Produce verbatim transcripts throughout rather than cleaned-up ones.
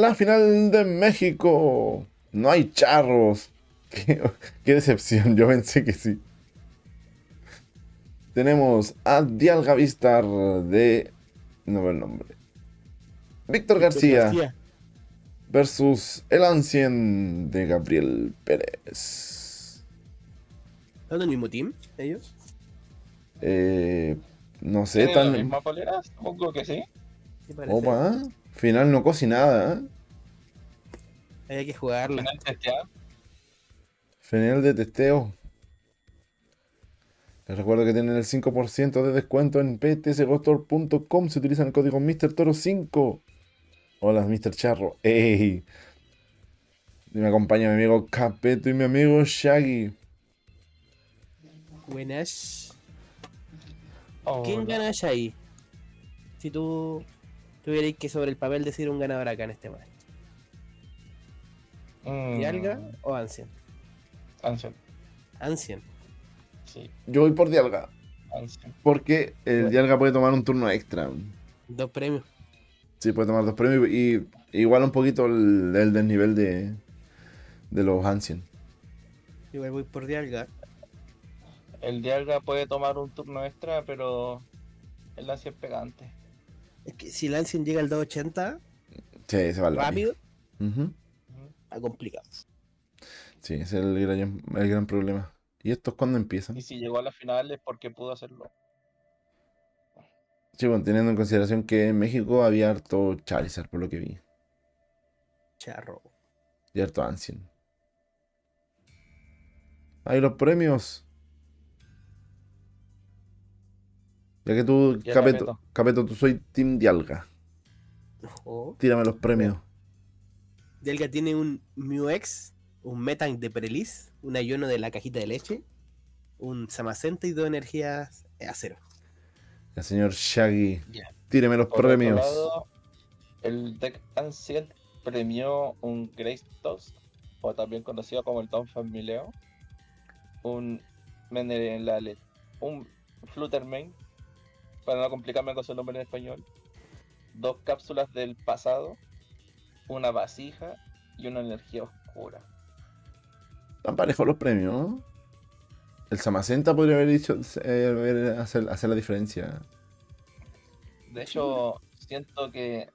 la final de México. No hay charros. Qué, qué decepción, yo pensé que sí. Tenemos a Dialga Vistar de... No veo el nombre. Víctor Víctor García García. versus el Ancien de Gabriel Pérez. ¿Son del mismo team ellos? Eh, no sé, ¿Tienen la tan... misma polera? Supongo que sí. Sí, parece. Opa, final no cocinada, ¿eh? Ahí hay que jugarla. Final testeado. Final de testeo. Les recuerdo que tienen el cinco por ciento de descuento en p t s gostore punto com si utilizan el código mister toro cinco. Hola, mister Charro. ¡Ey! Y me acompaña mi amigo Capeto y mi amigo Shaggy. Buenas. Oh, ¿Quién no. gana ahí? Si tú tuvierais que sobre el papel decir un ganador acá en este match. Mm, ¿Dialga o Ancien? Ancien. Ancien. Sí, Yo voy por Dialga. Ancien. Porque el Bueno. Dialga puede tomar un turno extra. Dos premios. Sí, puede tomar dos premios y igual un poquito el, el desnivel de, de los Ancien. Igual voy por Dialga. El Dialga puede tomar un turno extra, pero el Ancien es pegante. Es que si el Ancien llega al doscientos ochenta, Sí, se va al rápido, Ujú. está complicado. Sí, ese es el gran, el gran problema. ¿Y estos cuándo empiezan? Y si llegó a la final es porque pudo hacerlo. Sí, bueno, teniendo en consideración que en México había harto Charizard, por lo que vi. Charro. Y harto Ancien. Ahí los premios. Ya que tú, Ya, Capeto, Capeto. Capeto, tú soy Team Dialga. Ojo. Tírame los premios. Dialga tiene un Muex, un Metang de Prelis, un Ayono de la cajita de leche, un Samacenta y dos energías a cero. El señor Shaggy. Ya. Tíreme los Por otro premios. lado, el deck Ancient premió un Greystoke, o también conocido como el Don Famileo, un Menerelale, un Fluttermane, para no complicarme con su nombre en español, dos cápsulas del pasado, una vasija y una energía oscura. Están parejos los premios, ¿no? El Samacenta podría haber dicho eh, haber- hacer, hacer la diferencia. De hecho, siento que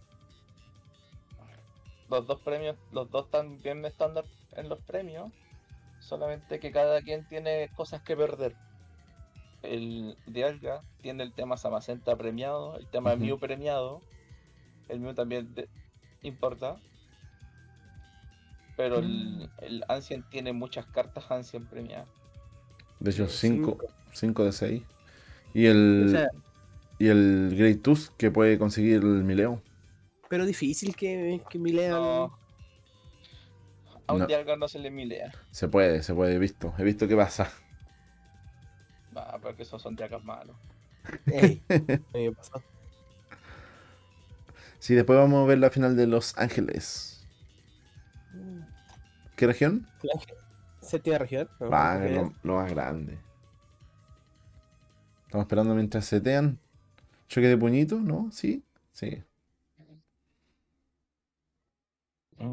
los dos premios, los dos están bien estándar en los premios, solamente que cada quien tiene cosas que perder. El Dialga tiene el tema Samacenta premiado, el tema Ujú. Mew premiado, el Mew también de- importa, pero el, el Ancient tiene muchas cartas Ancient premiadas. De hecho, Eh, cinco cinco. de seis. Y el, O sea, y el Great Tusk que puede conseguir el Mileo. pero difícil que, que me lean. No, a un No, Dialga no se le milea. se puede, se puede, he visto. He visto qué pasa. Va, porque esos son Dialgas malos. Ey, a mí me pasó. Sí, después vamos a ver la final de Los Ángeles. ¿Qué región? Séptima región. ¿no? Va, Porque- lo, lo más grande. Estamos esperando mientras setean. Choque de puñito, ¿no? Sí, sí. Mm.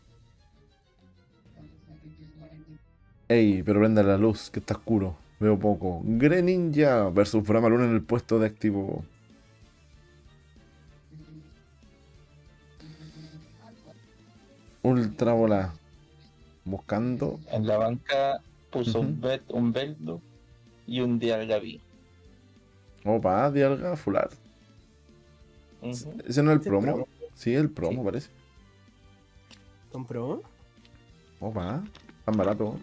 Ey, pero prenda la luz, que está oscuro. Veo poco. Greninja versus Bramaluna en el puesto de activo. Ultra bola. Buscando. En la banca puso Ujú. un Bet, un Beldo y un Dialgaví. Opa, Dialga, fular. Ujú. ¿Ese no es el ¿Ese es promo? promo? Sí, el promo Sí. parece. ¿Compró? Opa, tan barato.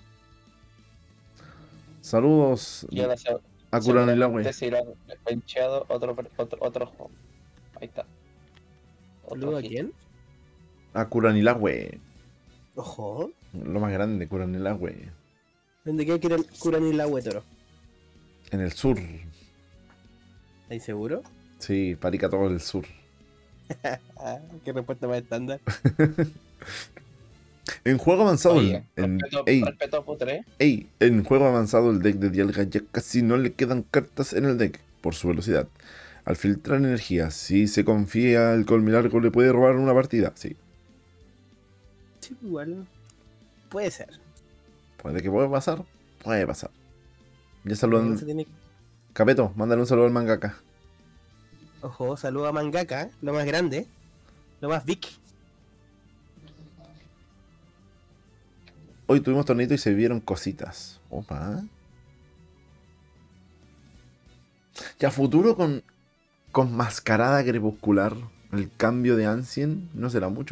Saludos Y ahora se, a seguramente Kuranilahue. se irá bencheado otro, otro, otro juego. Ahí está. Otro ¿Saludo a hit. quién? A Kuranilahue. Ojo. Lo más grande, Kuranilahue. ¿Dónde queda que era el Kuranilahue, Toro? En el sur. ¿Estás seguro? Sí, Parica todo el sur. Ah, qué respuesta más estándar. En juego avanzado, Oye, en, respeto, ey, respeto a Putre. ey, en juego avanzado el deck de Dialga ya casi no le quedan cartas en el deck por su velocidad. Al filtrar energía, si se confía el colmilargo le puede robar una partida, sí. Sí, igual. Puede ser. Puede que puede pasar, puede pasar. Ya No saludan. se tiene- Capeto, mándale un saludo al mangaka. Ojo, saludo a Mangaka, lo más grande, lo más big. Hoy tuvimos tornito y se vieron cositas. Opa. Ya futuro con, con mascarada crepuscular. El cambio de Ancient no será mucho.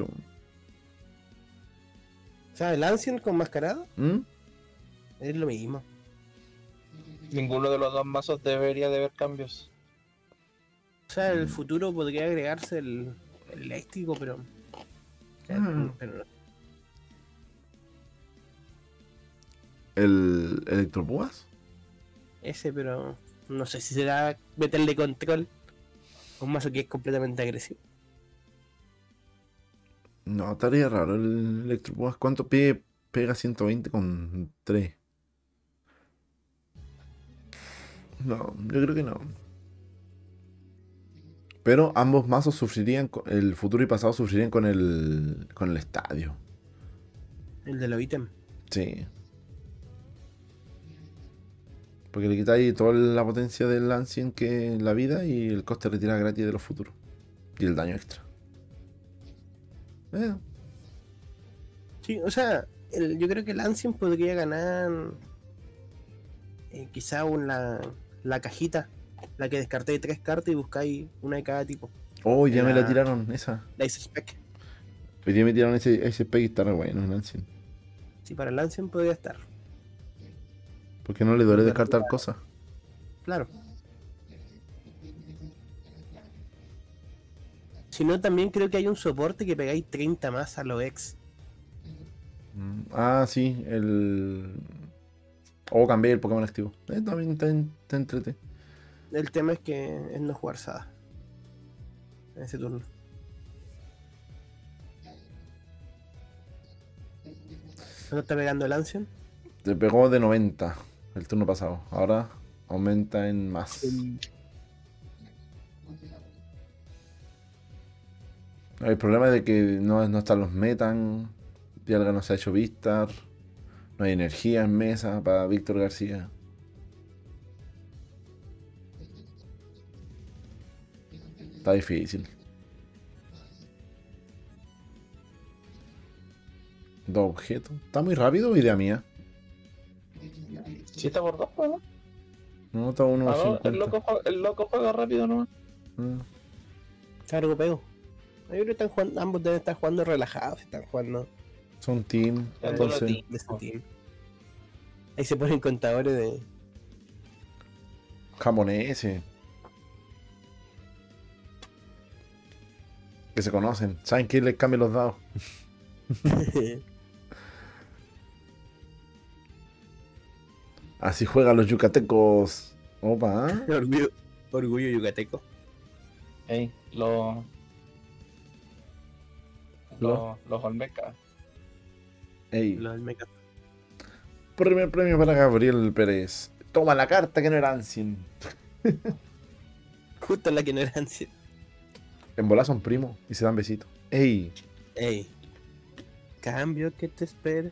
O sea, el Ancient con mascarado ¿Mm? es lo mismo. Ninguno de los dos mazos debería de haber cambios. O sea, el futuro podría agregarse el, el eléctrico, pero. Mm. pero no. ¿El Electropúas? Ese, pero no sé si será meterle control a un mazo que es completamente agresivo. No, estaría raro el Electropúas. ¿Cuánto pide? Pega ciento veinte con tres. No, yo creo que no. Pero ambos mazos sufrirían, co- el futuro y pasado sufrirían con el, con el estadio. El de los ítems. Sí. Porque le quitáis toda la potencia del Ancient que es la vida y el coste de retirada gratis de los futuros. Y el daño extra. Eh, Sí, o sea, el- yo creo que el Ancient podría ganar eh, quizá una, la cajita, la que descarté tres cartas y buscáis una de cada tipo. Oh, ya me la La- tiraron, esa. La Ice Spec. Hoy día me tiraron ese, ese spec y está re bueno el Ancient. Sí, para el Ancient podría estar. Porque no le duele Pero- descartar cosas. Claro. Si no, también creo que hay un soporte que pegáis treinta más a los ex. Mm, Ah, sí, el. O cambié el Pokémon activo. Eh, también está, en- está entrete. El tema es que es no jugar Sada en ese turno. ¿No está pegando el Ancient? Te pegó de noventa el turno pasado. Ahora aumenta en más. El problema es de que no, no están los metan. Dialga no se ha hecho Vistar. No hay energía en mesa para Víctor García. Está difícil. Dos objetos. ¿Está muy rápido o idea mía? siete por dos, pues, ¿no? No, está uno Ah, no, cincuenta. el loco, juega, el loco juega rápido nomás. Ah, Claro, pego. Yo creo que están jugando, ambos deben estar jugando relajados, están jugando son team. Ya Entonces, todos los de ese team. Ahí se ponen contadores de. japoneses. Que se conocen. ¿Saben quién les cambia los dados? Así juegan los yucatecos. Opa, ¿eh? orgullo, orgullo yucateco. Ey, los. Lo- Los, los Olmecas. Ey, Los del mecha. primer premio para Gabriel Pérez. Toma la carta que no era Ancien. Justo la que no era Ancient. En bola son primos y se dan besitos. Ey, Ey. Cambio que te espera.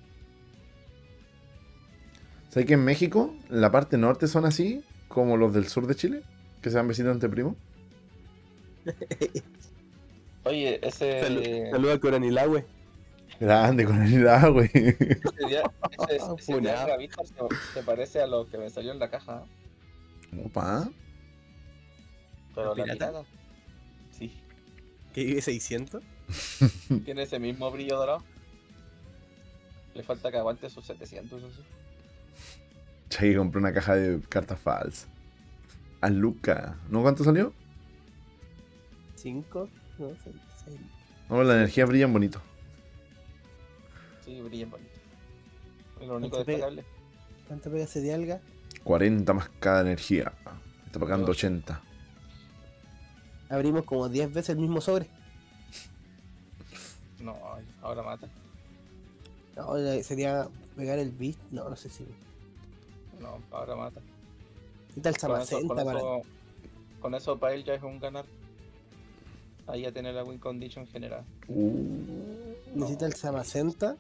¿sabes que en México, en la parte norte son así? Como los del sur de Chile, que se dan besitos entre primos. Oye, ese. Saluda a Coronilagüe. Grande con el edad, güey. Ese día, ese, ese Funado. Dialga Vistar se, se parece a lo que me salió en la caja. ¿eh? Opa. Pero ¿La la pirata? pirata. Sí, Que vive seiscientos. tiene ese mismo brillo dorado. Le falta que aguante sus setecientos. Eso. Che, compré una caja de cartas falsas. A Luca. ¿No cuánto salió? cinco. No, seis. seis. No, la energía brilla bonito. Sí, brilla bonito. Es lo único ¿Cuánto pega? destacable. ¿Cuánto pega ese dialga? cuarenta más cada energía. Está pagando Dios. ochenta. Abrimos como diez veces el mismo sobre. No, ay, ahora mata. No, ya sería pegar el beast. No, no sé si. No, ahora mata. ¿Qué tal Con eso, Samacenta con, para.? eso, con eso para él ya es un ganar. Ahí ya tiene la win condition general. Uh, necesita el Samacenta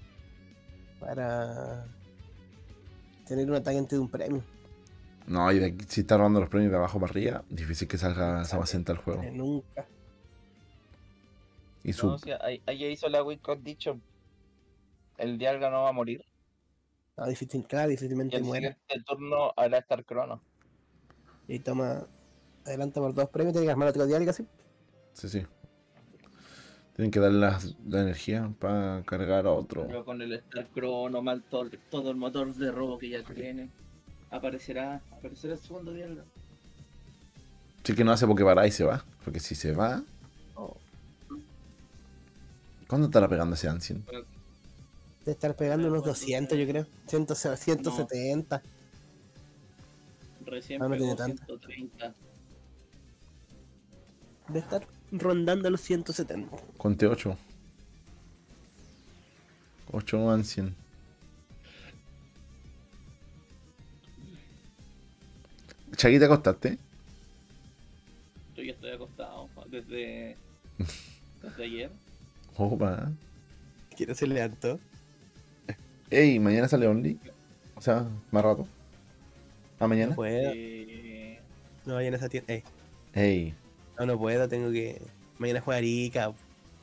para tener un atacante de un premio. No, y de aquí, si está robando los premios de abajo para arriba, difícil que salga Samacenta al juego. Eh, Nunca. Y su. No, sí, ahí, ahí hizo la win condition. El Dialga no va a morir. No, difícil, claro, Y difícilmente el muere. siguiente turno hará estar Crono. Y toma adelante por dos premios, tiene que armar otro diálogo así. Sí, sí. Tienen que darle la, la energía para cargar a otro. Pero con el Star Chrono, mal todo, todo el motor de robo que ya tiene, aparecerá, aparecerá el segundo diálogo. Sí que no hace porque para y se va. Porque si se va. Oh, ¿Cuándo estará pegando ese Ancient? debe estar pegando unos doscientos, yo creo. cien, ciento setenta. Recién Ah, no pegó tiene tanto. ciento treinta. Debe estar rondando los ciento setenta. Conté ocho. ocho Ancient. Chagui, ¿te acostaste? Yo ya estoy acostado desde, desde ayer. Opa. Quiero se levantó. Ey, mañana sale Only. O sea, más rato. ¿A mañana? No puedo. Eh, No vayan a esa tienda. Ey, Ey. no, no puedo, tengo que. Mañana jugar Ica.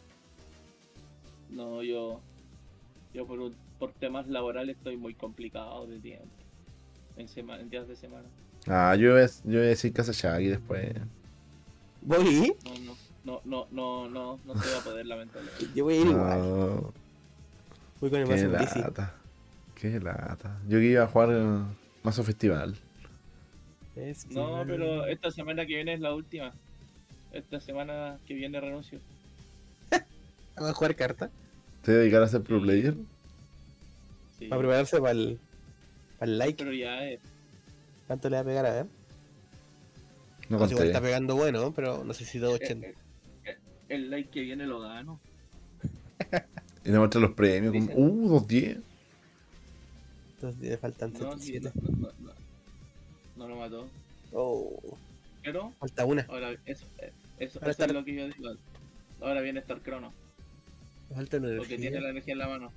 no, yo, yo por, un- por temas laborales estoy muy complicado de tiempo. En, sema- en días de semana. Ah, yo voy a, yo voy a decir casa Chagui después. ¿Voy? No, no, no, no, no, no, no se va a poder lamentablemente. Yo voy a ir igual. No, Voy con el qué mazo Blissey. lata. Qué lata. Yo que iba a jugar eh, Mazo Festival. Es que- No, pero esta semana que viene es la última. Esta semana que viene renuncio. Vamos a jugar carta. ¿Te voy a dedicar a ser pro player? Sí. Para prepararse para el. Para el like. Pero ya es. ¿Cuánto le va a pegar a ver? No No sé, igual conté. está pegando bueno, pero no sé si dos ochenta. El, el- el like que viene lo gano. Y le muestra los premios. Como, Dicen- uh, dos diez. Entonces le faltan No, sí, setenta y siete. no, no, no, no lo mató. Oh, Pero falta una. ahora eso, eh, eso, Ahora eso es está- lo que yo digo. Ahora viene Star Chrono. Falta una Porque tiene energía. la energía en la mano.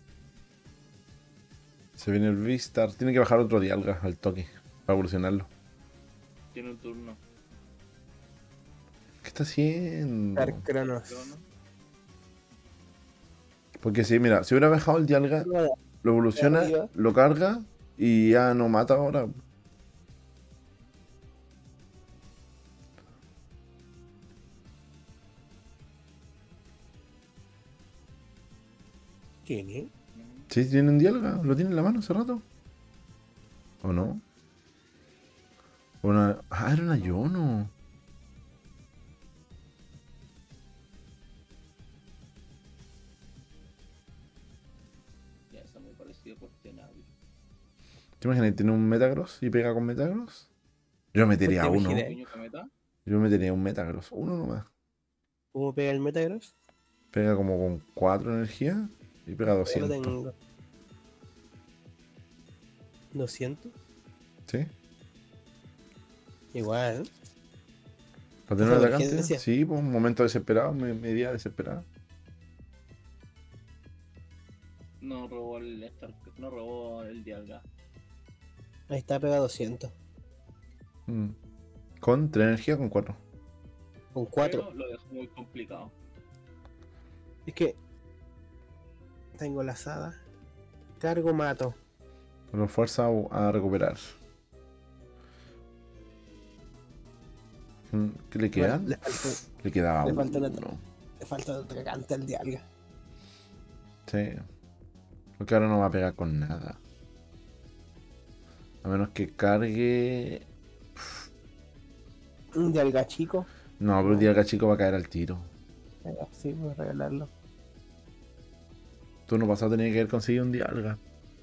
Se viene el V-Star. Tiene que bajar otro Dialga al toque. Para evolucionarlo. Tiene un turno. ¿Qué está haciendo? Dark Cronos. Chrono. Porque si, mira, si hubiera bajado el Dialga, lo evoluciona, Arriba. lo carga y ya no mata ahora. ¿Tiene? Sí, tiene un Dialga. Lo tiene en la mano hace rato. ¿O no? Una... Ah, era una Yono. Ya, eso me pareció cuestionable. ¿Te imaginas? Tiene un Metagross y pega con Metagross. Yo metería ¿Te uno. imaginas? ¿Pequeño cometa? Yo metería un Metagross. Uno nomás. ¿Cómo pega el Metagross? Pega como con cuatro energías y pega Yo lo doscientos. tengo. doscientos. ¿Sí? Igual. ¿Para tener un ¿Esa atacante? emergencia? Sí, pues un momento desesperado, me, media desesperada. No robó el Star, no robó el Dialga. Ahí está pega doscientos. Mm. Con tres energías, con cuatro. Con cuatro. Pero lo dejó muy complicado. Es que. Tengo la asada. Cargo, mato. Pero fuerza a, a recuperar. Mm, ¿Qué le queda? Le falta, Le quedaba le falta una- uno. le falta otra canta al dialga. Sí. Porque ahora no va a pegar con nada. A menos que cargue. Un dialga chico. No, pero el Dialga chico va a caer al tiro. Venga, sí, voy a regalarlo. Turno pasado tenía que haber conseguido un Dialga.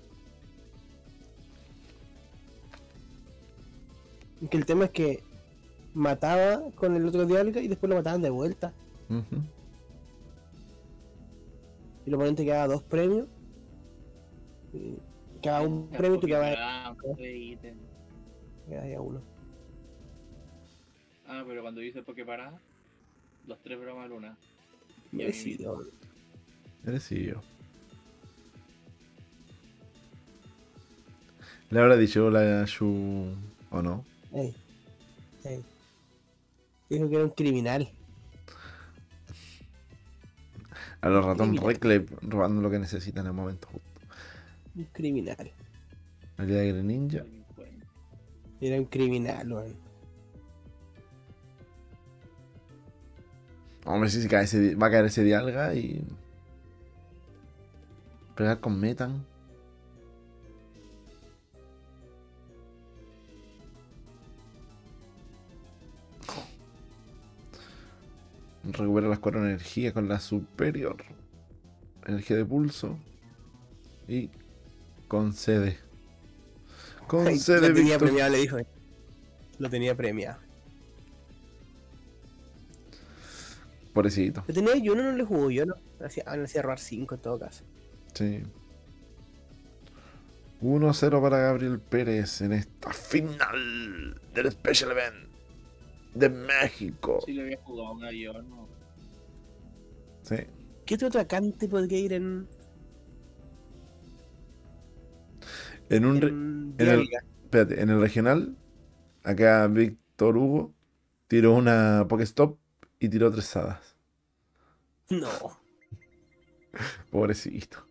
Es que el tema es que mataba con el otro dialga y después lo mataban de vuelta. Ujú. Y el oponente quedaba dos premios. Y cada un premio y tú quedabas Ah, fue ítem. quedabas ahí a uno. Ah, pero cuando dice Poké para, los tres bromas luna. Merecido. Merecido. ¿Le habrá dicho la Shu o no? Ey, ey. Dijo que era un criminal. A los ratón Criminal. Recle robando lo que necesitan en el momento justo. Un criminal. El día de Greninja. Delincuente. Era un criminal, weón. Hombre, sí, sí cae ese, va a caer ese Dialga y. Pegar con Metan. Recupera las cuatro energías con la superior. Energía de pulso. Y concede. Ay, Concede, lo tenía Víctor. premiado, le dijo. Lo tenía premiado. Pobrecito. Lo tenía y uno no le jugó yo, ¿no? Le hacía, ah, le hacía robar cinco en todo caso. Sí. uno cero para Gabriel Pérez en esta final del Special Event de México. Sí le había jugado una yo, ¿no? Sí. ¿Qué otro atacante podría ir en, En un. re- en en el- Dialga? Espérate, en el regional, acá Víctor Hugo tiró una Pokestop y tiró tres hadas. No. Pobrecito.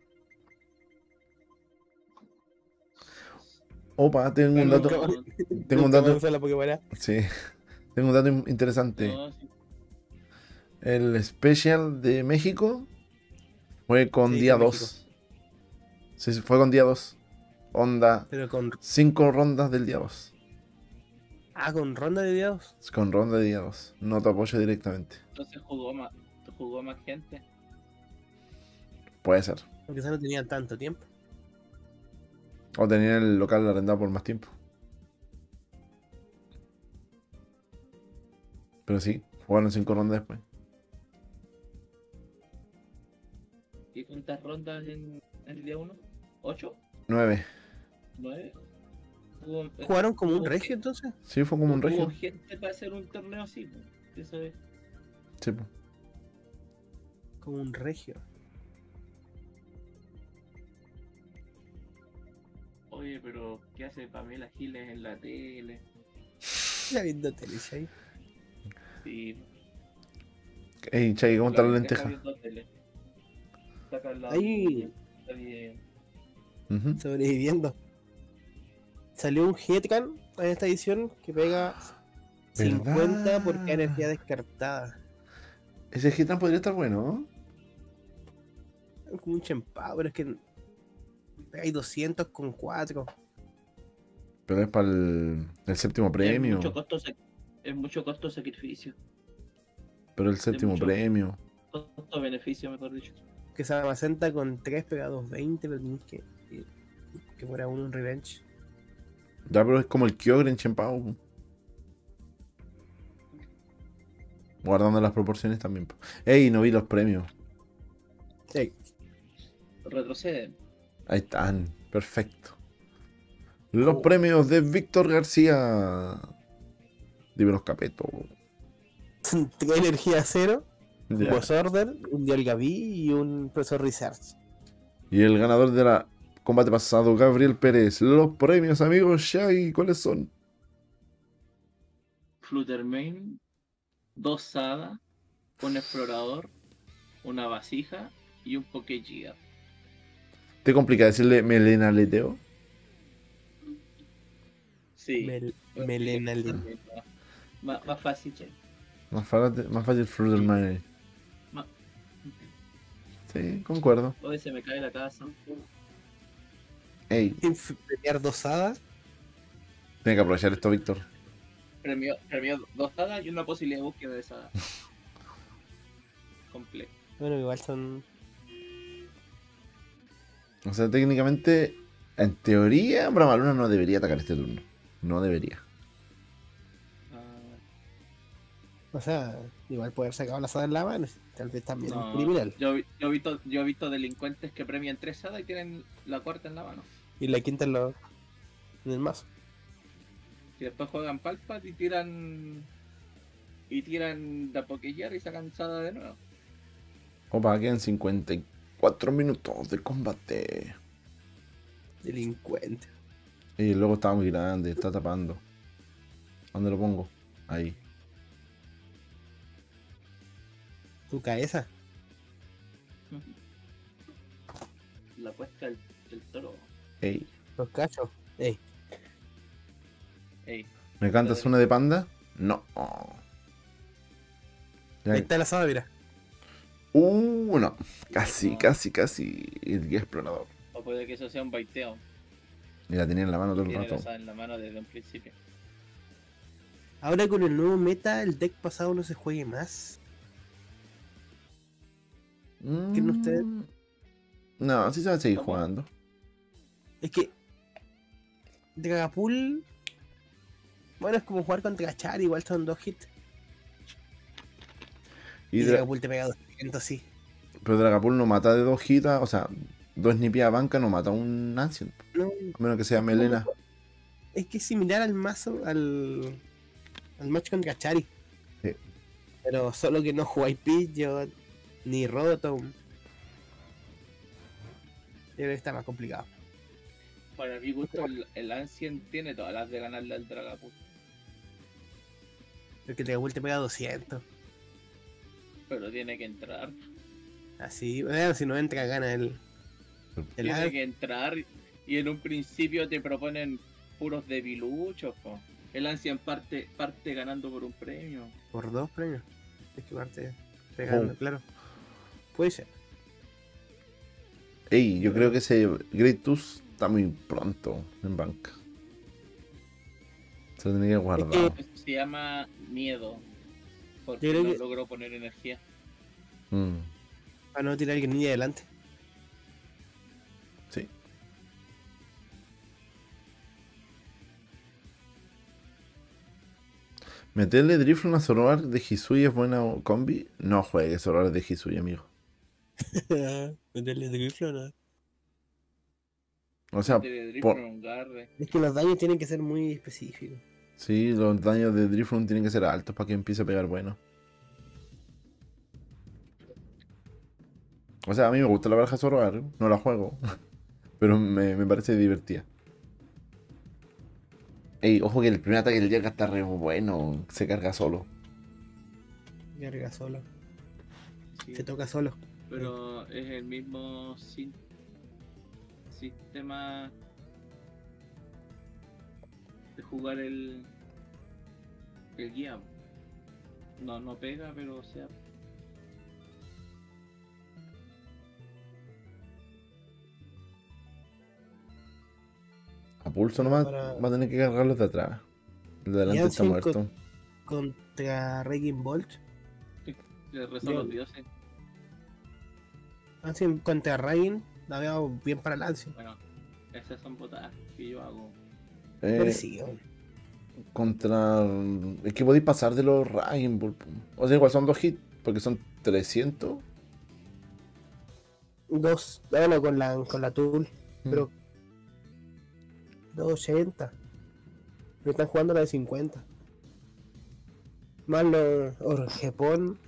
Opa, tengo un Pero- dato. no, Tengo un Nunca dato. me usó la Pokébola. Sí. Tengo un dato in- interesante. no, sí. El Special de México fue con Sí, día fue dos. Sí, sí, fue con día dos. Onda. Pero con. Cinco rondas del día dos. Ah, con ronda de dios. Con ronda de día dos. No te apoyo directamente. Entonces jugó más, jugó más gente. Puede ser. Porque quizás no tenían tanto tiempo. O tenía el local arrendado por más tiempo. Pero sí, jugaron cinco rondas después. ¿Y cuántas rondas en el día uno? ¿Ocho? Nueve. ¿Nueve? Hubo- ¿Jugaron como un hubo regio gen- entonces? Sí, fue como un Hubo regio. gente para hacer un torneo así, pues. Eso es. Sí, po. Como un regio. Oye, pero ¿qué hace Pamela Giles en la tele? Ya viendo tele, ¿sí? Sí, Ey, Chay, ¿cómo está la deja lenteja? viendo tele. Saca la Ahí. está bien. Ujú. Sobreviviendo. Salió un Hitcan en esta edición que pega cincuenta por cada energía descartada. Ese Hitran podría estar bueno, ¿no? Es como un chempado, pero es que hay doscientos con cuatro. Pero es para el, el séptimo premio. Es mucho costo, sac- es mucho costo sacrificio. Pero el séptimo mucho. premio. Costo beneficio, mejor dicho. Que se Macenta con tres pega doscientos veinte, pero tienes que. que, que fuera uno en revenge. Ya, pero es como el Kyogre en Chempao. Guardando las proporciones también. po. Ey, no vi los premios. Ey, Retroceden. Ahí están. Perfecto. Los Oh. premios de Víctor García. Dime los capetos. tres energía cero, un Ya. boss order, un Dialgaví y un profesor research. Y el ganador de la combate pasado, Gabriel Pérez. Los premios, amigos Shaggy, ¿cuáles son? Fluttermane, dos Sada, un explorador, una vasija y un Pokégiga. ¿Te complica decirle melena leteo? Sí. Mel- Pues, Melena sí, Lin. Más, más fácil, che. Más fácil, más fácil Fluttermane. Más- Sí, concuerdo. Hoy se me cae la casa. Ey, Premiar dos hadas. tiene que aprovechar esto, Víctor. Premio, premio dos Sada y una posibilidad de búsqueda de Sada. Completo. Bueno, igual son. O sea, técnicamente, en teoría, Bramaluna no debería atacar este turno. No debería. Ah, O sea, igual poder sacar la hada en la mano. Tal vez también no, un criminal. yo, vi- yo he visto, yo he visto delincuentes que premian tres Sada y tienen la cuarta en la mano. Y la quinta en, lo- en el mazo. Y después juegan Palpat y tiran. Y tiran la Pokégear y sacan Sada de nuevo. Opa, quedan cincuenta y Cuatro minutos de combate. Delincuente. Y luego estaba muy grande, está tapando. ¿Dónde lo pongo? Ahí. Tu cabeza. La cuesta del, del toro. Ey. Los cachos. Ey. Ey, ¿Me cantas una de panda? No. Ya- Ahí está el asado, mira. Uh, no. Casi, No. casi, casi. El guía explorador. o puede que eso sea un baiteo. Y la tenía en la mano todo el Tiene la rato. asada en la mano desde un principio. Ahora con el nuevo meta, el deck pasado no se juegue más. ¿Quieren ustedes? Mm, No, sí se va a seguir ¿Cómo? jugando. Es que Dragapult, bueno, es como jugar contra Char, igual son dos hits. Y Y Dra- Dragapult te pega doscientos, sí. pero Dragapult no mata de dos hitas, o sea, dos snipeadas banca no mata a un Ancient. No, A menos que sea Melena. es que es similar al mazo, al, al match contra Chari. Sí. Pero solo que no jugáis Pidgeot ni Rotom. Yo creo que está más complicado. Para mi gusto, el, el Ancient tiene todas las de ganarle al Dragapult. Porque Dragapult te pega doscientos. Pero tiene que entrar. Así, bueno, si no entra, gana el. el Tiene Ad. que entrar y en un principio te proponen puros debiluchos, po. El Ancient parte, parte ganando por un premio. Por dos premios. Es que parte pegando, Oh. claro. Puede ser. Ey, yo creo que ese Great Tooth está muy pronto en banca. Se lo tenía que guardar. que- Eso se llama miedo. Porque Yo creo no que- logró poner energía. Mm, Para no tirar el Greninja adelante. sí. ¿Meterle Drifloon a Zoroark de Hisui es buena combi? No juegues Zoroark de Hisui, amigo. Meterle Drifloon, ¿no? O sea, Tiene drift por- con un garre. Es que los daños tienen que ser muy específicos. sí, los daños de Drifloon tienen que ser altos para que empiece a pegar bueno. O sea, a mí me gusta la baraja Zoroark, no la juego, pero me, me parece divertida. Ey, ojo que el primer ataque del Jack está re bueno, se carga solo. Carga solo. Sí, Se toca solo. pero es el mismo sin- sistema de jugar el el guía. No, no pega, pero o sea, A pulso nomás Para- va a tener que cargarlos de atrás. El de adelante Ya, está sí, muerto. Contra Raging Bolt. le rezan Yo- los dioses. Así, contra Raging la veo bien para Lance. Bueno, esas son botadas que yo hago. Eh, Pero sí, weón. contra. Es que podéis pasar de los Raging Bull. O sea, igual son dos hits, porque son trescientos. Dos, bueno, con la, con la Tool, Mm. pero doscientos ochenta. Pero están jugando la de cincuenta. Más los Orgepón.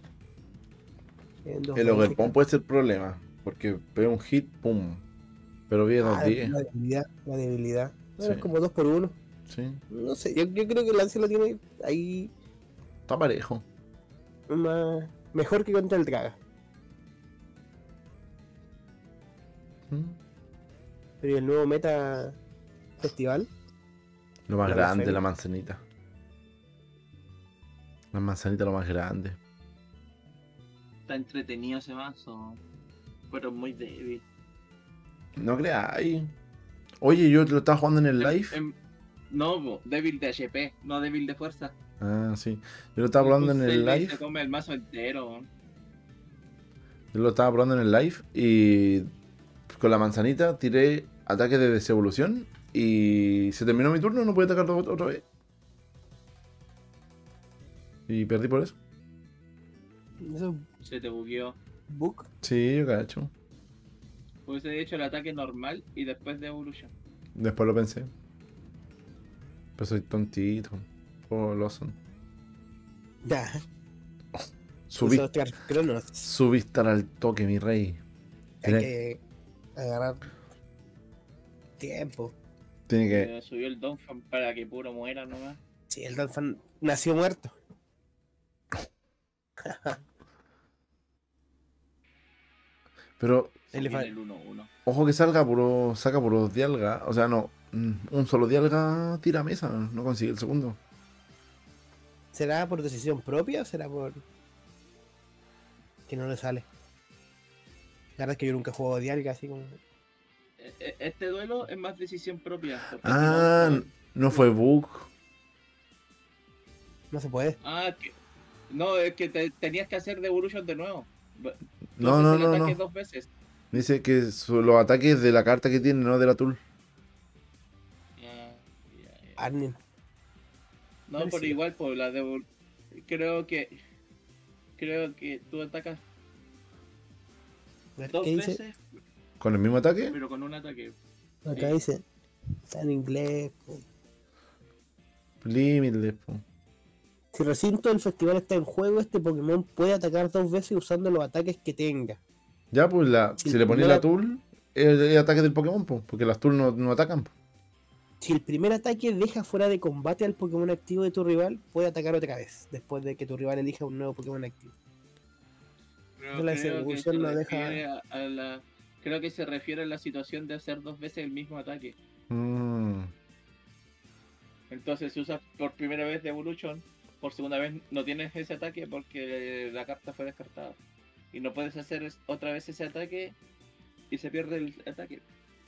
en El doscientos Ogerpon puede ser problema, porque pega un hit, pum. Pero viene Ah, dos diez. la debilidad, la debilidad. Bueno, Sí. es como dos por uno. Sí, No sé, yo, yo creo que Lance lo tiene ahí está parejo. más, mejor que contra el Draga. Mm. Pero ¿y el nuevo meta festival? Lo más La grande, blasfemia. la manzanita. La manzanita lo más grande. Está entretenido ese mazo, pero muy débil. No creáis. Oye, yo lo estaba jugando en el Em- live. em- no, bo, débil de H P, no débil de fuerza. Ah, sí. Yo lo estaba probando en Un el Cell Blade live. Se come el mazo entero. Yo lo estaba probando en el live y con la manzanita tiré ataque de desevolución y se terminó mi turno, no pude atacar ot- otra vez. Y perdí por eso. Eso Se te bugueó. book. Sí, yo cacho. Hubiese hecho el ataque normal y después de Evolution. Después lo pensé. Pero soy tontito. Oh, Lawson. Ya. Subí, Usó Oscar Cronos. subí estar al toque, mi rey. Hay Tiene, que agarrar tiempo. tiene que. Eh, subió el Donphan para que puro muera nomás. Sí, el Donphan nació muerto. Pero Ahí le Viene fa- el uno uno. ojo que salga puro. Saca puro dialga. O sea, no. mm, Un solo dialga tira mesa. No consigue el segundo. ¿Será por decisión propia o será por que no le sale? La verdad es que yo nunca juego Dialga así como. E- e- Este duelo es más decisión propia. Porque Ah, si no, no fue bug. No se puede. ah, que- no, es que te- tenías que hacer Devolution de nuevo. Tú No, haces no, el no, ataque no. dos veces. Dice que su- los ataques de la carta que tiene, no de la tool. Ah, ya, ya. Arnin. No, pero Parecido. igual, pues la Devol... Creo que. Creo que tú atacas A ver, dos ¿qué dice? veces, Con el mismo ataque. pero con un ataque. Acá dice. Está en inglés. po. Limitless, po. Si el recinto del festival está en juego, este Pokémon puede atacar dos veces usando los ataques que tenga. Ya, pues la, Si si el le pones primer- la tool, es el ataque del Pokémon, po, porque las tool no, no atacan. Po. Si el primer ataque deja fuera de combate al Pokémon activo de tu rival, puede atacar otra vez, después de que tu rival elija un nuevo Pokémon activo. Pero La creo que evolución se no deja- refiere a, a la. Creo que se refiere a la situación de hacer dos veces el mismo ataque. Mm. Entonces, si usas por primera vez Devolution, por segunda vez no tienes ese ataque porque la carta fue descartada. Y no puedes hacer es- otra vez ese ataque y se pierde el ataque.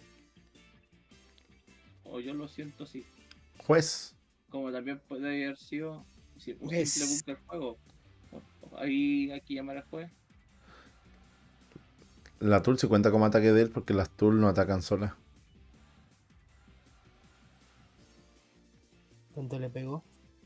O yo lo siento así. Juez. Como también puede haber sido sí, un Pues- simple bug del juego. Ahí hay que llamar al juez. La tool se cuenta como ataque de él porque las tool no atacan solas. ¿Cuánto le pegó?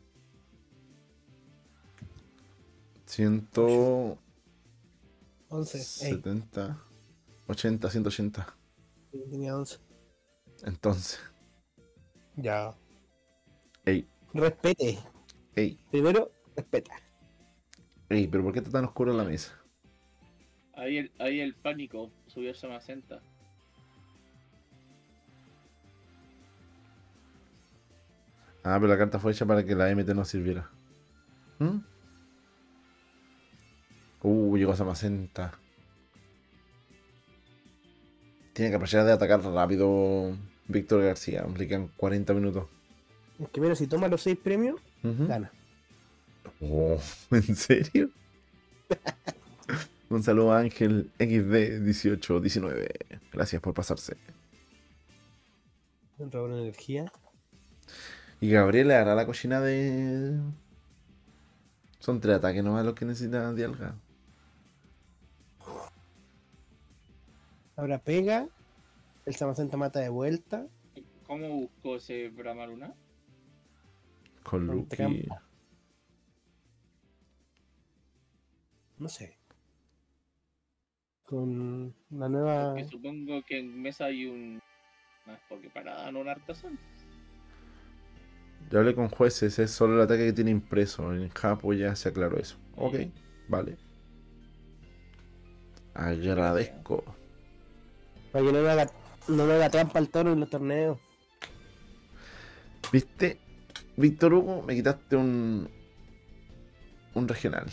ciento once. Ey, setenta, ochenta, ciento ochenta. tenía once. Entonces, Ya. ey, Respete. ey, Primero, respeta. ey, pero ¿por qué está tan oscura la mesa? Ahí el, ahí el pánico subió a Samacenta. Ah, pero la carta fue hecha para que la M T no sirviera. ¿Mm? Uh, llegó Samacenta. Tiene capacidad de atacar rápido Víctor García. Le quedan cuarenta minutos. Es que mira, si toma los seis premios, Ujú. gana. Oh, ¿en serio? Un saludo a Ángel X D dieciocho diecinueve. Gracias por pasarse. Robo una energía. Y Gabriela hará la cochina de. Son tres ataques nomás los que necesitan Dialga. Ahora pega. El Samacenta mata de vuelta. ¿Cómo buscó ese Bramaruna? Con Con Lucky. trampa. No sé. Con la nueva. Porque supongo que en mesa hay un. Más porque parada, no un artesano. Yo hablé con jueces, es solo el ataque que tiene impreso. En Japo ya se aclaró eso. Ok, vale. Agradezco. Para que no le haga, no le haga trampa al toro en los torneos. ¿Viste? Víctor Hugo, me quitaste un. Un regional.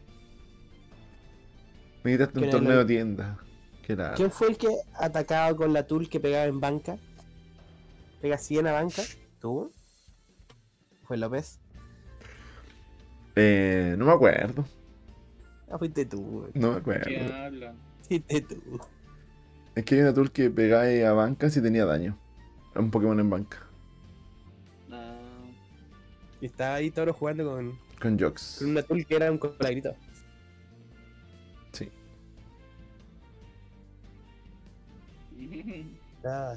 Me quitaste un ¿Quién era torneo de el- tienda. Que era. ¿Quién fue el que atacaba con la tool que pegaba en banca? ¿Pega cien a banca? ¿Tú? ¿Fue López? Eh, no me acuerdo. Ah, fuiste tú, güey. No me ¿Qué acuerdo. hablan? Fuiste tú. Es que hay una tool que pegaba a banca si tenía daño. A un Pokémon en banca. Ah, Y estaba ahí Toro jugando con, Con Jox. con una tool que era un colagrito. Sí. Ah.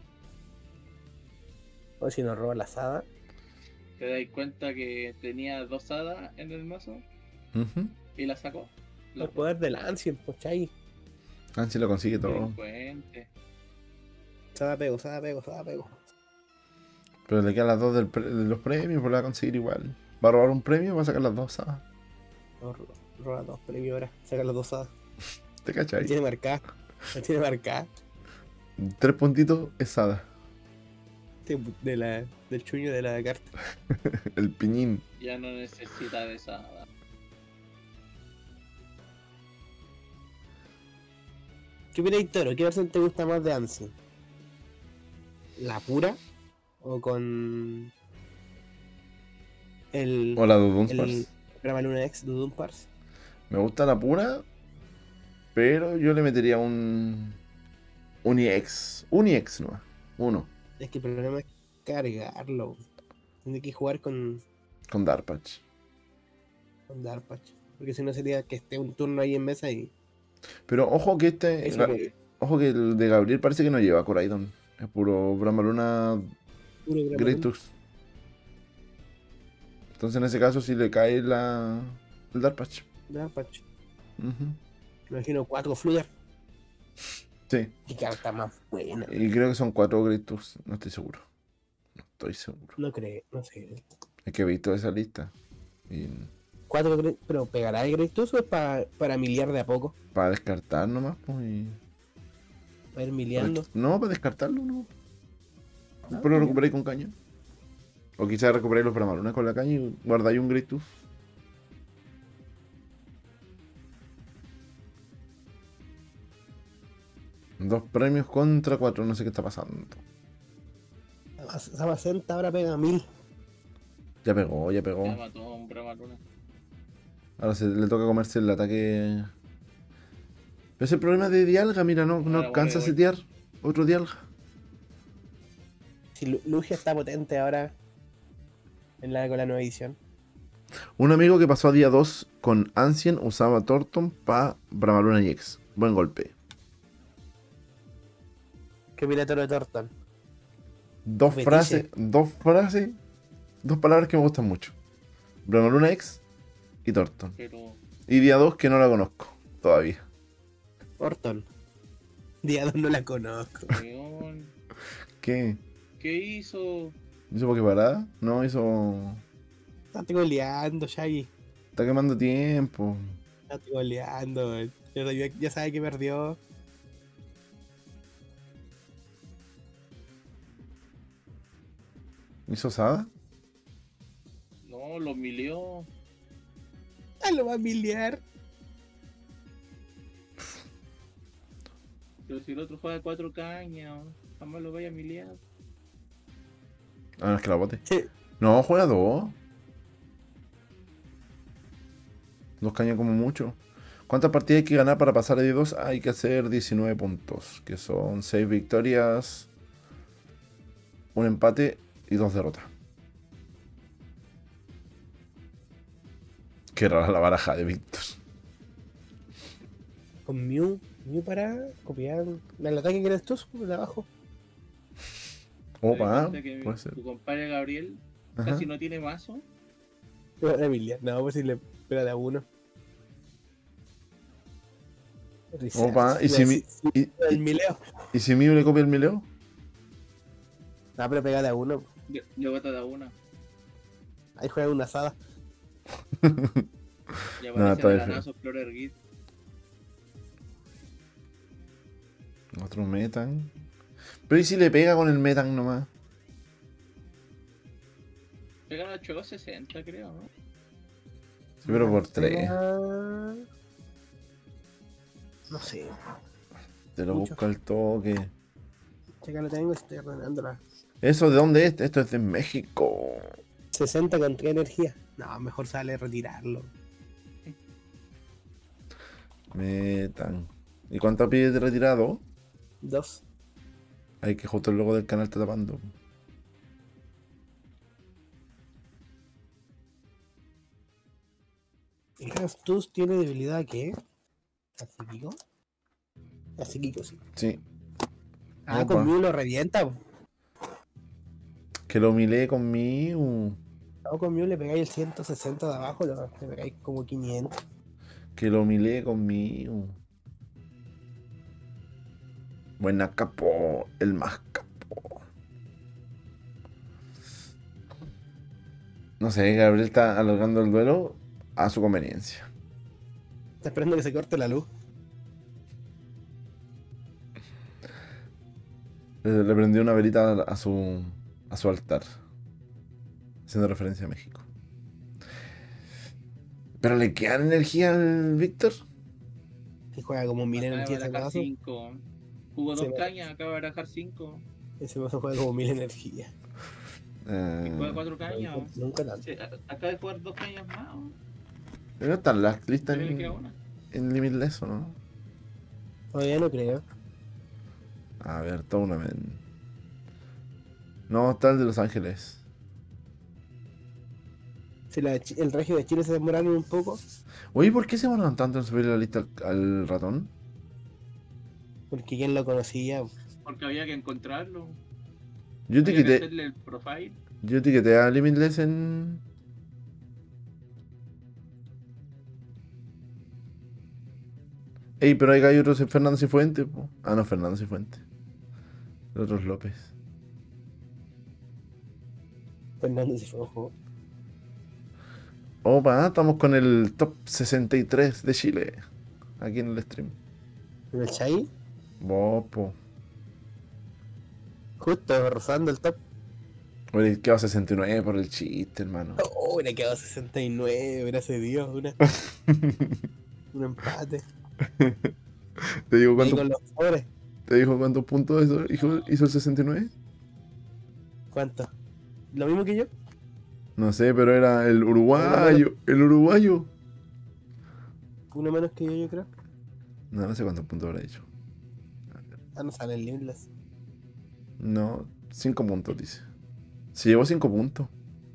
O si nos roba la asada. ¿Te dais cuenta que tenía dos hadas en el mazo Ujú. y la sacó? El poder del Ancien, pues chay. Ansi lo consigue todo. Delincuente. Sada pego, sada pego, sada pego. Pero le quedan las dos del pre- de los premios, pues la va a conseguir igual. Va a robar un premio, va a sacar las dos, ¿sabes? No, ro- roba dos premios ahora. Saca las dos hadas. ¿Te cachai? Tiene marcada. La tiene marcada. Tres puntitos es Hada. De la, del chuño de la carta. El piñín. Ya no necesita de esa. ¿Qué opináis, Toro? ¿Qué versión te gusta más de Ancient? ¿La pura? ¿O con el, Hola, el Dudumpars. programa Luna X de Dudumpars? Me gusta la pura, pero yo le metería un... Un I X. Un I X nomás. Uno. Es que el problema es cargarlo. Tiene que jugar con, Con Dark Patch. con Darpatch. Porque si no sería que esté un turno ahí en mesa y... Pero ojo que este... Eso Ga- es Ojo que el de Gabriel parece que no lleva Coraidon. Es puro Bramaluna puro grama Great luna. Tux. Entonces en ese caso sí le cae la... El Dark Patch. Darpatch. Ujú. Me imagino cuatro Flutter. Sí. Qué carta más buena. Y creo que son cuatro Great Tux. No estoy seguro. No estoy seguro. No creo, no sé. Es que he visto esa lista. Y Cuatro, Gre- pero ¿pegará el Greatus o es pa- para miliar de a poco? para descartar nomás, pues. Y... Va a ir para miliando. des- No, para descartarlo, no. Ah, Después lo ya. recuperáis con caña. O quizás recuperáis los Brahmalunas con la caña y guardáis un Great Tooth. Dos premios contra cuatro, no sé qué está pasando. Samacenta ahora pega mil. Ya pegó, ya Ya pegó. mató a un Brahma Luna. Ahora se le toca comerse el ataque. Pero ese problema de Dialga, mira, no, no Ahora alcanza a vuelve, setear otro Dialga. Si Lu- Lugia está potente ahora en la, con la nueva edición. Un amigo que pasó a día dos con Ancient usaba Torton para Bramaluna y X. Buen golpe. ¿Qué opina Toro de Torton? Dos Fetiche. frases, dos frases, dos palabras que me gustan mucho. Bramaluna X y Torton. Pero Y día dos que no la conozco todavía. Orton. Día dos no la conozco. weón, ¿Qué? ¿qué hizo? ¿Hizo Poképarada? No, hizo... Está goleando, Shaggy. Está quemando tiempo. Está goleando. Pero ya, ya sabe que perdió. ¿Hizo Sada? No, lo milió. Ah, lo va a miliar. Pero si el otro juega cuatro cañas, jamás lo vaya a miliar. Ah, no, es que la bote. Sí. No, juega dos. Dos cañas como mucho. ¿Cuántas partidas hay que ganar para pasar a día dos? Hay que hacer diecinueve puntos. Que son seis victorias, un empate y dos derrotas. Qué rara la baraja de Víctor. Con Mew. Mew para copiar el ataque que eres tú, de abajo. Opa, ¿Te das cuenta que mi- puede ser. Tu compadre Gabriel Ajá. casi no tiene mazo. Lo van a miliar. No, pues si le pega de a uno. Opa, ¿y si, mi, y, El y- mileo. y si Mew le copia el mileo? No, pero pega de a uno. Le, le bota de una. Ahí juega una asada. Y Nada, aparece está el bien. granazo Explorer Git. Otro Metan. Pero ¿y si le pega con el Metan nomás? Pegan a ochocientos sesenta, creo, ¿no? Sí, pero por tres. Ah, no sé. Te lo mucho. busca el toque. Acá lo tengo, estoy ordenándola. ¿Eso de dónde es? Esto es de México. sesenta con tres energía. No, mejor sale retirarlo. Metan. ¿Y cuánto pide de retirado? Dos. Hay que justo el logo del canal está tapando. ¿El Gastus tiene debilidad a qué? ¿A psíquico? A psíquico, sí. Sí. Ah, Opa. con Mew lo revienta. po. Que lo milé conmigo. No, con Mew le pegáis el ciento sesenta de abajo, lo- le pegáis como quinientos. Que lo milé conmigo. Buena capo. El más capo. No sé, Gabriel está alargando el duelo a su conveniencia. Está esperando que se corte la luz. Le, le prendió una velita a su, a su altar. Haciendo referencia a México. ¿Pero le quedan energía al Víctor? Que juega como mil Acaba de energías ese barajar mazo. cinco. Jugó Sí, dos me- cañas, acaba de barajar cinco. Ese mazo juega como mil energías. Eh, Y juega cuatro cañas. Nunca, nunca tanto. Sí, a- acaba de jugar dos cañas más. ¿O? ¿No están las listas Todavía le queda en, una. en Limitless o no? Todavía no creo. A ver, Tournament. No, está el de Los Ángeles. Si la chi- el regio de Chile se demoraron un poco, Oye, ¿por qué se demoran tanto en subir la lista al, al ratón? porque quién lo conocía. Porque había que encontrarlo. Yo Había que etiqueté, hacerle el profile. yo etiqueté a Limitless en... Ey, pero hay otros en Fernando Cifuentes, po. Ah, no, Fernando Cifuentes. El otro es López. Fernando se fue a juego. Opa, estamos con el top sesenta y tres de Chile. Aquí en el stream. Pero el Chai, Bopo. justo rozando el top. Oye, quedó sesenta y nueve por el chiste, hermano. Oh, le quedó sesenta y nueve, gracias a Dios. Una, un empate. ¿Te digo Ahí cuánto, con los pobres. te dijo cuántos puntos hizo, hizo, hizo el sesenta y nueve? ¿Cuánto? ¿Lo mismo que yo? No sé, pero era el uruguayo. El uruguayo. Uno menos que yo, yo creo. No, no sé cuántos puntos habrá hecho. Ah, no sale el Limitless. No, cinco puntos, dice. Se llevó cinco puntos.